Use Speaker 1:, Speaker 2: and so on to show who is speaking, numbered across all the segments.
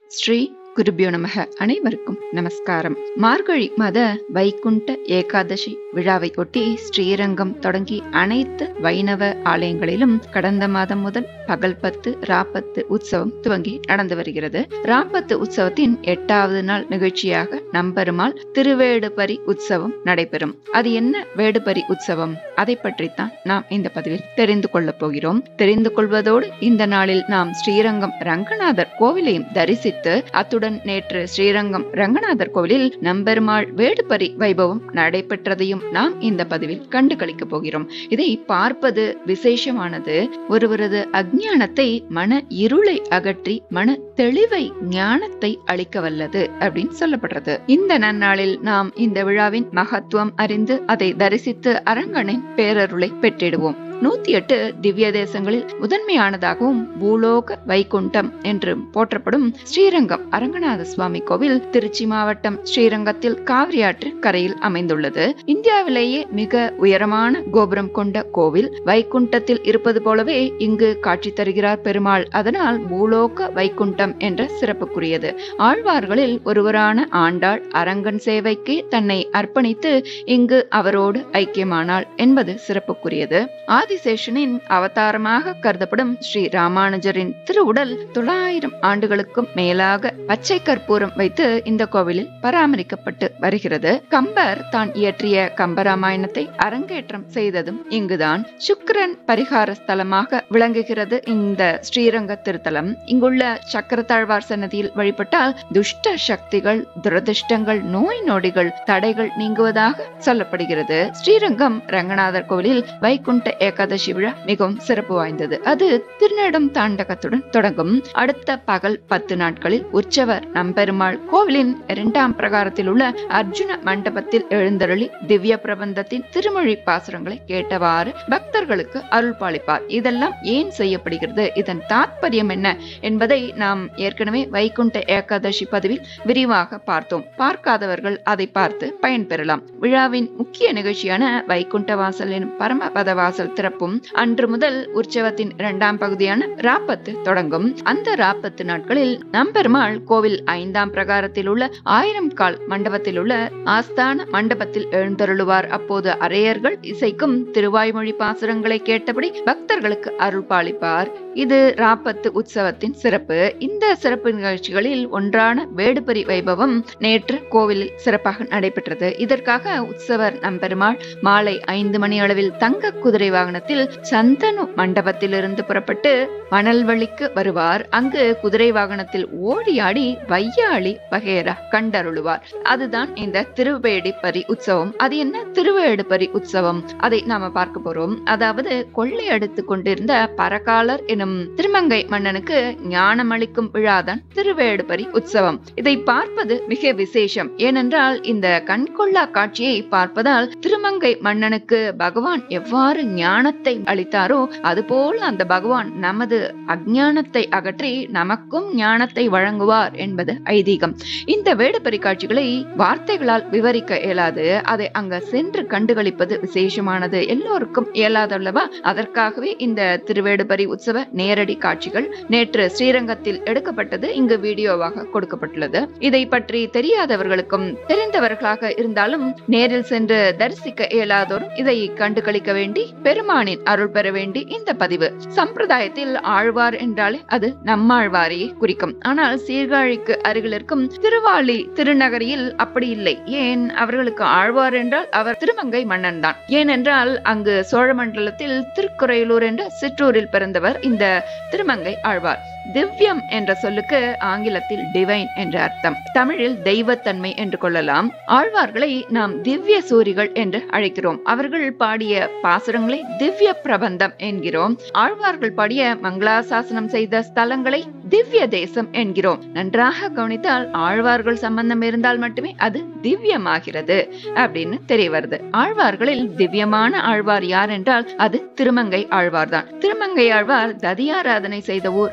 Speaker 1: ஸ்ரீ குருபியோ நமக. அனைவருக்கும் நமஸ்காரம். மார்கழி மத வைகுண்ட ஏகாதசி விழாவை ஒட்டி ஸ்ரீரங்கம் தொடங்கி அனைத்து வைணவ ஆலயங்களிலும் கடந்த மாதம் முதல் பகல் 10 ராப்பத்து உற்சவம் துவங்கி நடந்து வருகிறது. ராப்பத்து உற்சவத்தின் 8வது நாள் நிகழ்ச்சியாக நம்பெருமாள் திருவேடுபரி உற்சவம் நடைபெறும். அது என்ன வேடுபரி உற்சவம்? அதை பற்றித்தான் நாம் இந்த பதிவில் தெரிந்து கொள்ளப் போகிறோம். தெரிந்து கொள்வதோடு இந்த நாளில் நாம் ஸ்ரீரங்கம் ரங்கநாதர் கோவிலையும் தரிசித்து அத்துடன் நேற்று ஸ்ரீரங்கம் ரங்கநாதர் கோவிலில் நம்பெருமாள் வேடுபரி வைபவம் நடைபெற்றதையும் நாம் இந்த பதிவில் கண்டு களிக்கப் போகிறோம். இதை பார்ப்பது விசேஷமானது. ஒருவரது அஞ்ஞானத்தை, மன இருளை அகற்றி மன தெளிவை, ஞானத்தை அளிக்க வல்லது அப்படின்னு சொல்லப்படுறது. இந்த நன்னாளில் நாம் இந்த விழாவின் மகத்துவம் அறிந்து அதை தரிசித்து அரங்கனின் பேரருளை பெற்றிடுவோம். 108 திவ்ய தேசங்களில் முதன்மையானதாகவும் பூலோக வைகுண்டம் என்று போற்றப்படும் ஸ்ரீரங்கம் அரங்கநாத சுவாமி கோவில் திருச்சி மாவட்டம் ஸ்ரீரங்கத்தில் காவிரி ஆற்று கரையில் அமைந்துள்ளது. இந்தியாவிலேயே மிக உயரமான கோபுரம் கொண்ட கோவில். வைகுண்டத்தில் இருப்பது போலவே இங்கு காட்சி தருகிறார் பெருமாள். அதனால் பூலோக வைகுண்டம் என்ற சிறப்புக்குரியது. ஆழ்வார்களில் ஒருவரான ஆண்டாள் அரங்கன் சேவைக்கு தன்னை அர்ப்பணித்து இங்கு அவரோடு ஐக்கியமானாள் என்பது சிறப்புக்குரியது. ஆதிசேஷனின் அவதாரமாக கருதப்படும் ஸ்ரீ ராமானுஜரின் திருவுடல் 900 ஆண்டுகளுக்கும் மேலாக பச்சை கற்பூரம் வைத்து இந்த கோவிலில் பராமரிக்கப்பட்டு வருகிறது. கம்பர் தான் இயற்றிய கம்பராமாயணத்தை அரங்கேற்றம் செய்ததும் இங்குதான். சுக்கிரன் பரிகார ஸ்தலமாக விளங்குகிறது இந்த ஸ்ரீரங்க திருத்தலம். இங்குள்ள சக்கரத்தாழ்வார் சன்னதியில் வழிபட்டால் துஷ்ட சக்திகள், துரதிருஷ்டங்கள், நோய் நொடிகள், தடைகள் நீங்குவதாக சொல்லப்படுகிறது. ஸ்ரீரங்கம் ரங்கநாதர் கோவிலில் வைகுண்ட ஏகாதசி விழா மிகவும் சிறப்பு வாய்ந்தது. அது திருநெடும் தாண்டகத்துடன் தொடங்கும். அடுத்த பகல் 10 நாட்களில் உற்சவர் நம்பெருமாள் கோவிலின் 2ஆம் பிரகாரத்தில் உள்ள அர்ஜுன மண்டபத்தில் எழுந்தருளி திவ்ய பிரபந்தத்தின் திருமொழி பாசுரங்களை கேட்டவாறு பக்தர்களுக்கு அருள் பாலிப்பார். இதெல்லாம் ஏன் செய்யப்படுகிறது, இதன் தாத்பரியம் என்ன என்பதை நாம் ஏற்கனவே வைகுண்ட ஏகாதசி பதிவில் விரிவாக பார்த்தோம். பார்க்காதவர்கள் அதை பார்த்து பயன்பெறலாம். விழாவின் முக்கிய நிகழ்ச்சியான வைகுண்ட வாசல் எனும் பரமபத வாசல் திறப்பும் அன்று முதல் உற்சவத்தின் 2ஆம் பகுதியான ராப்பத்து தொடங்கும். அந்த ராப்பத்து நாட்களில் நம்பெருமாள் கோவில் 5ஆம் பிரகாரத்தில் உள்ள 1000 கால் மண்டபத்தில் உள்ள ஆஸ்தான மண்டபத்தில் எழுந்தருளுவார். அப்போது அரையர்கள் இசைக்கும் திருவாய்மொழி பாசுரங்களை கேட்டபடி பக்தர்களுக்கு அருள் பாலிப்பார். இது ராப்பத்து உற்சவத்தின் சிறப்பு. இந்த சிறப்பு நிகழ்ச்சிகளில் ஒன்றான வேடுபரி வைபவம் நேற்று கோவிலில் சிறப்பாக நடைபெற்றது. இதற்காக உற்சவர் நம்பெருமாள் மாலை 5 மணி அளவில் தங்க குதிரை வாகனத்தில் சந்தனு மண்டபத்திலிருந்து புறப்பட்டு மணல்வழிக்கு வருவார். அங்கு குதிரை வாகனத்தில் ஓடியாடி வையாளி வகைரா கண்டருளுவார். அதுதான் இந்த திருவேடுபரி உற்சவம். அது என்ன திருவேடுபரி உற்சவம்? அதை நாம பார்க்க போறோம். அதாவது கொள்ளை அடித்து கொண்டிருந்த பரகாலர் எனும் திருமங்கை மன்னனுக்கு ஞானம் அளிக்கும் விழாதான் திருவேடுபரி உற்சவம். இதை பார்ப்பது மிக விசேஷம். ஏனென்றால் இந்த கண்கொள்ளா காட்சியை பார்ப்பதால் திருமங்கை மன்னனுக்கு பகவான் எவ்வாறு ஞானத்தை அளித்தாரோ அதுபோல் அந்த பகவான் நமது அஞ்ஞானத்தை அகற்றி நமக்கும் ஞானத்தை வழங்குவார் என்பது ஐதீகம். இந்த வேடுபரி காட்சிகளை வார்த்தைகளால் விவரிக்க இயலாது. அதை அங்க சென்று கண்டுகளிப்பது விசேஷமானது. எல்லோருக்கும் இயலாதல்லவா? அதற்காகவே இந்த திருவேடுபரி உற்சவ நேரடி காட்சிகள் நேற்று ஸ்ரீரங்கத்தில் எடுக்கப்பட்டது இங்கு வீடியோவாக கொடுக்கப்பட்டுள்ளது. இதை பற்றி தெரியாதவர்களுக்கும் தெரிந்தவர்களாக இருந்தாலும் நேரில் சென்று தரிசிக்க இயலாதோரும் இதை கண்டு களிக்க வேண்டி பெருமானின் அருள் பெற வேண்டி இந்த பதிவு. சம்பிரதாயத்தில் ஆழ்வார் என்றாலே அது நம்மாழ்வாரையே குறிக்கும். ஆனால் சீர்காழிக்கு அருகில் இருக்கும் திருவாலி திருநகரியில் அப்படி இல்லை. ஏன்? அவர்களுக்கு ஆழ்வார் என்றால் அவர் திருமங்கை மன்னன் தான். ஏனென்றால் அங்கு சோழ மண்டலத்தில் திருக்குறையூர் என்ற சிற்றூரில் பிறந்தவர் இந்த திருமங்கை ஆழ்வார். திவ்யம் என்ற சொல்லுக்கு ஆங்கிலத்தில் டிவைன் என்ற அர்த்தம். தமிழில் தெய்வத்தன்மை என்று கொள்ளலாம். ஆழ்வார்களை நாம் திவ்ய சூரிகள் என்று அழைக்கிறோம். அவர்கள் பாடிய பாசுரங்களை திவ்ய பிரபந்தம் என்கிறோம். ஆழ்வார்கள் பாடிய மங்களாசாசனம் செய்த ஸ்தலங்களை திவ்ய தேசம் என்கிறோம். நன்றாக கவனித்தால் ஆழ்வார்கள் சம்பந்தம் இருந்தால் மட்டுமே அது திவ்யமாகிறது அப்படின்னு தெரிய வருது. ஆழ்வார்களில் திவ்யமான ஆழ்வார் யார் என்றால் அது திருமங்கை ஆழ்வார் தான். திருமங்கை ஆழ்வார் ததியாராதனை செய்த ஊர் அப்படின்னு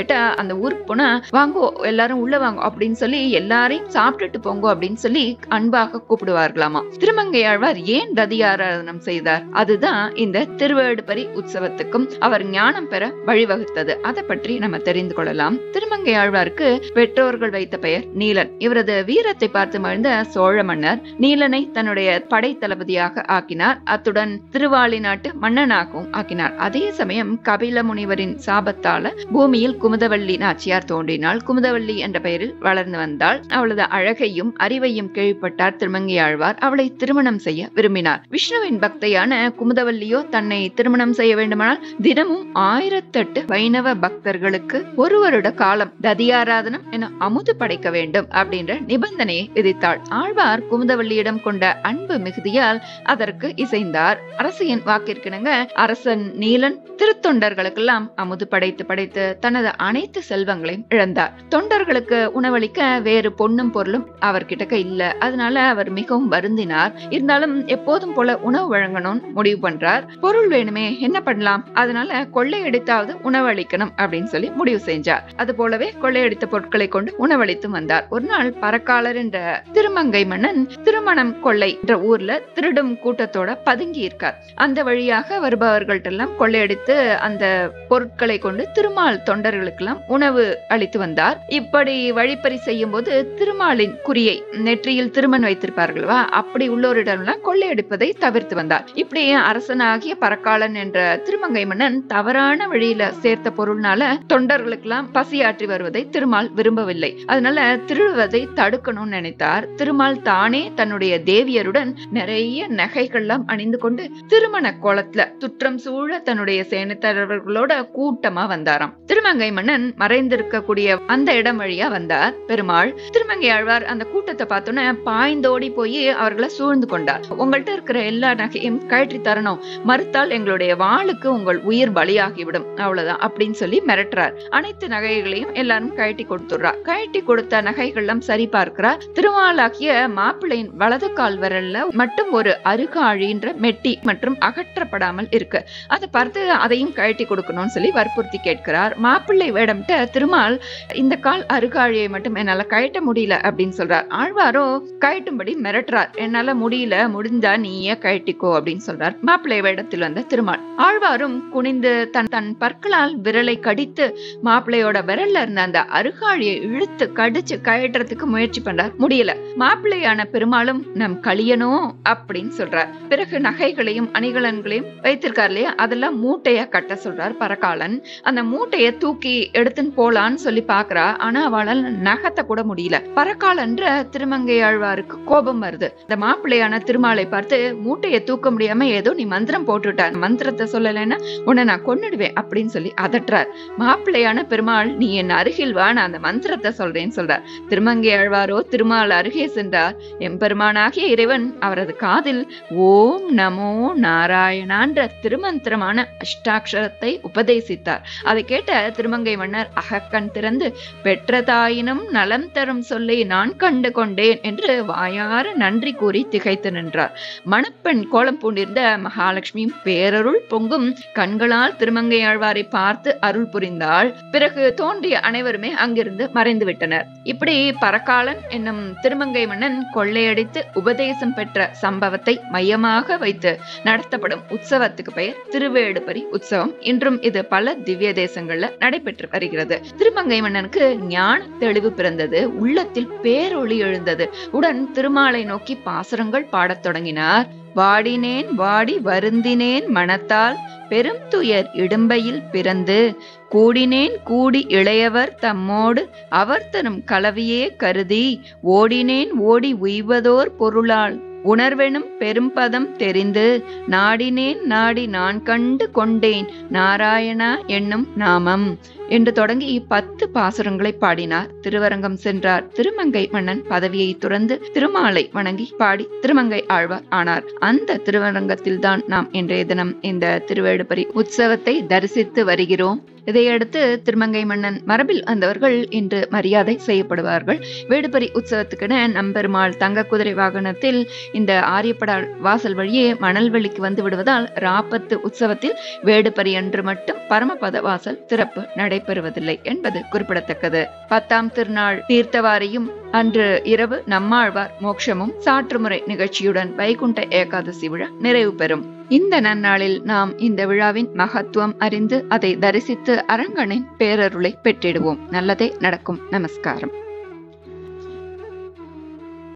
Speaker 1: கேட்டா அந்த ஊருக்கு போனா வாங்கோ எல்லாரும் உள்ள வாங்க அப்படின்னு சொல்லி எல்லாரையும் சாப்பிட்டுட்டு போங்க அப்படின்னு சொல்லி அன்பாக கூப்பிடுவார்களாமா. திருமங்கையாழ்வார் ஏன் ததியாராதனம் செய்தார்? அதுதான் இந்த திருவேடுபரி உற்சவத்துக்கும் அவர் ஞானம் பெற வழிவகுத்தது. அதை பற்றி நம்ம தெரிந்து கொள்ளலாம். திருமங்கையாழ்வாருக்கு பெற்றோர்கள் வைத்த பெயர் நீலன். இவரது வீரத்தை பார்த்து மகிழ்ந்த சோழ மன்னர் நீலனை தன்னுடைய படை தளபதியாக ஆக்கினார். அத்துடன் திருவாலி நாட்டு மன்னனாகவும் ஆக்கினார். அதே சமயம் கபில முனிவரின் சாபத்தால பூமியில் குமுதவள்ளி நாச்சியார் தோன்றினாள். குமுதவள்ளி என்ற பெயரில் வளர்ந்து வந்தாள். அவளது அழகையும் அறிவையும் கேள்விப்பட்டார் திருமங்கையாழ்வார். அவளை திருமணம் செய்ய விரும்பினார். விஷ்ணுவின் பக்தையான குமுதவள்ளியோ தன்னை திருமணம் செய்ய வேண்டுமானால் தினமும் 1008 வைணவ பக்தர்களுக்கு ஒரு வருட காலம் ததியாராதனம் என அமுது படைக்க வேண்டும் அப்படின்ற நிபந்தனையை விதித்தாள். ஆழ்வார் குமுதவள்ளியிடம் கொண்ட அன்பு மிகுதியால் அதற்கு இசைந்தார். அரசியின் வாக்கிற்கிணங்க அரசன் நீலன் திருத்தொண்டர்களுக்கெல்லாம் அமுது படைத்து படைத்து தனது அனைத்து செல்வங்களையும் இழந்தார். தொண்டர்களுக்கு உணவளிக்க வேறு பொன்னும் பொருளும் அவர்கிட்ட இல்ல. அதனால அவர் மிகவும் வருந்தினார். இருந்தாலும் எப்போதும் போல உணவு வழங்கணும்னு முடிவு பண்றார். பொருள் வேணுமே, என்ன பண்ணலாம்? அதனால கொள்ளையடித்தாவது உணவளிக்கணும் அப்படின்னு சொல்லி முடிவு செஞ்சார். அது போலவே கொள்ளையடித்த பொருட்களை கொண்டு உணவளித்து வந்தார். ஒரு நாள் பரக்காலர் என்ற திருமங்கை மன்னன் திருமணம் கொள்ளை என்ற ஊர்ல திருடும் கூட்டத்தோட பதுங்கி இருக்கார். அந்த வழியாக வருபவர்கள்ட்ட எல்லாம் கொள்ளையடித்து அந்த பொருட்களை கொண்டு திருமால் தொண்டர்களுக்கெல்லாம் உணவு அளித்து வந்தார். இப்படி வழிப்பறி செய்யும் போது திருமாலின் குறியை நெற்றியில் திருமண் வைத்திருப்பார்களா, அப்படி உள்ளோரிடம்லாம் கொள்ளையடிப்பதை தவிர்த்து வந்தார். இப்படி அரசனாகிய பரக்காலன் என்ற திருமங்கை மன்னன் தவறான வழியில சேர்த்த பொருள்னால தொண்டர்களுக்கெல்லாம் பசியாற்றி வருவதை திருமால் விரும்பவில்லை. அதனால திருடுவதை தடுக்கணும்னு நினைத்தார். திருமால் தானே தன்னுடைய தேவியருடன் நிறைய நகைகள்லாம் அணிந்து கொண்டு திருமண கோலத்துல சுற்றம் சூழ தன்னுடைய சேனைத்தலைவர்களோட கூட்டமா வந்தாராம். திருமங்கை மன்னன் மறைந்திருக்கக்கூடிய அந்த இடம் வழியா வந்தார். பெருமாள் திருமங்கையாழ்வார் அந்த கூட்டத்தை பார்த்தோன்னே பாய்ந்தோடி போய் அவர்களை சூழ்ந்து கொண்டார். உங்கள்கிட்ட இருக்கிற எல்லா நகையும் கழற்றி தரணும், மறுத்தால் எங்களுடைய வாளுக்கு உங்கள் உயிர் பலியாகிவிடும், அவ்வளவுதான் அப்படின்னு சொல்லி மிரட்டுறார். அனைத்து நகைகளையும் எல்லாரும் கழட்டி கொடுத்துடுறார். கழட்டி கொடுத்த நகைகள்லாம் சரி பார்க்கிறார். திருமாலாகிய மாப்பிள்ளையின் வலது கால் விரல்ல மட்டும் ஒரு அருகாழின்ற மெட்டி மற்றும் அகற்றப்படாமல் இருக்கு. அதை பார்த்து அதையும் கழட்டி கொடுக்கணும்னு சொல்லி வற்புறுத்தி கேட்கிறார். மாப்பிள்ளை வேடம்ட்ட திருமால் இந்த கால் அருகாழியை மட்டும் என்னால கழட்ட முடியல அப்படின்னு சொல்றார். ஆழ்வாரோ கழட்டும்படி மிரட்டுறார். என்னால முடியல, முடிஞ்சா நீயே கழட்டிக்கோ அப்படின்னு சொல்றார். மாப்பிள்ளை வேடத்தில் வந்த திருமால் ஆழ்வாரும் குனிந்து தன் பற்களால் விரலை கடித்து மாப்பிள்ளையோட விரல்ல இருந்த அந்த அருகாழியை இழுத்து கடிச்சு கழட்டுறதுக்கு முயற்சி பண்றார். முடியல. மாப்பிள்ளையான பெருமாளும் நம் கலியனோ அப்படின்னு சொல்றார். பிறகு நகைகளையும் அணிகலன்களையும் வைத்திருக்கார் இல்லையா, அதெல்லாம் மூட்டையா கட்ட சொல்றார் பரகாலன். அந்த மூட்டைய தூக்கி எடுத்துன்னு போலான்னு சொல்லி பாக்குறா. ஆனா அவளால் நகத்தை கூட முடியல. பரகாலன்ற திருமங்கையாழ்வாருக்கு கோபம் வருது. இந்த மாப்பிள்ளையான திருமாலை பார்த்து மூட்டைய தூக்க முடியாம ஏதோ நீ மந்திரம் போட்டுட்ட, மந்திரத்தை சொல்லலைன்னா உன்னை நான் கொன்னுடுவேன் அப்படின்னு சொல்லி அதட்டுறார். மாப்பிள்ளையான பெருமாள் நீ என் அருகில் வா, நான் அந்த மந்திரத்தை சொல்றேன்னு சொல்றார். திருமங்கையாழ்வாரோ திருமால் அருகே சென்றார். எம்பெருமானாகிய இறைவன் அவரது காதில் ஓம் நமோ நாராயணான்ற திருமந்திரமான அஷ்டாட்சரத்தை உபதேசித்தார். அதை கேட்ட திருமங்கை மன்னர் அகக்கண் திறந்து பெற்ற தாயினும் நலம் தரும் சொல்லை நான் கண்டு கொண்டேன் என்று வாயார நன்றி கூறி திகைத்து நின்றார். மணப்பெண் கோலம் பூண்டிருந்த மகாலட்சுமியும் பேரருள் பொங்கும் கண்களால் திருமங்கையாழ்வாரை பார்த்து அருள் புரிந்தாள். பிறகு தோன்றிய அனைவருமே அங்கிருந்து மறைந்து விட்டனர். இப்படி பரகாலன் என்னும் திருமங்கை மன்னன் கொள்ளையடித்து உபதேசம் பெற்ற சம்பவத்தை மையமாக வைத்து நடத்தப்படும் உற்சவத்துக்கு பெயர் திருவேடுபரி உற்சவம். இன்றும் இது பல திவ்ய தேசங்கள்ல நடைபெற்று வருகிறது. திருமங்கை மன்னனுக்கு ஞான தெளிவு பிறந்தது. உள்ளத்தில் பேரொளி எழுந்தது. உடன் திருமாலை நோக்கி பாசுரங்கள் பாடத் தொடங்கினார். வாடினேன் வாடி வருந்தினேன் மனத்தால் பெரும் துயர் இடும்பையில் பிறந்து கூடினேன் கூடி இளையவர் தம்மோடு அவர் தரும் கலவியே கருதி ஓடினேன் ஓடி உய்வதோர் பொருளால் உணர்வெனும் பெரும்பதம் தெரிந்து நாடினேன் நாடி நான் கண்டு கொண்டேன் நாராயணா என்னும் நாமம் என்று தொடங்கி 10 பாசுரங்களை பாடினார். திருவரங்கம் சென்றார். திருமங்கை மன்னன் பதவியை துறந்து திருமாலை வணங்கி பாடி திருமங்கை ஆழ்வார் ஆனார். அந்த திருவரங்கத்தில் தான் நாம் இன்றைய தினம் இந்த திருவேடுபரி உற்சவத்தை தரிசித்து வருகிறோம். இதையடுத்து திருமங்கை மன்னன் மரபில் வந்தவர்கள் இன்று மரியாதை செய்யப்படுவார்கள். வேடுபரி உற்சவத்துக்கென நம்பெருமாள் தங்க குதிரை வாகனத்தில் இந்த ஆரியப்படா வாசல் வழியே மணல்வெளிக்கு வந்து விடுவதால் ராப்பத்து உற்சவத்தில் வேடுபரி அன்று மட்டும் பரமபத வாசல் திறப்பு நடைபெறுவதில்லை என்பது குறிப்பிடத்தக்கது. 10ஆம் திருநாள் தீர்த்தவாரியும் அன்று இரவு நம்மாழ்வார் மோட்சமும் சாற்றுமுறை நிகழ்ச்சியுடன் வைகுண்ட ஏகாதசி விழா நிறைவு பெறும். இந்த நன்னாளில் நாம் இந்த விழாவின் மகத்துவம் அறிந்து அதை தரிசித்து அரங்கனின் பேரருளை பெற்றிடுவோம். நல்லதே நடக்கும். நமஸ்காரம்.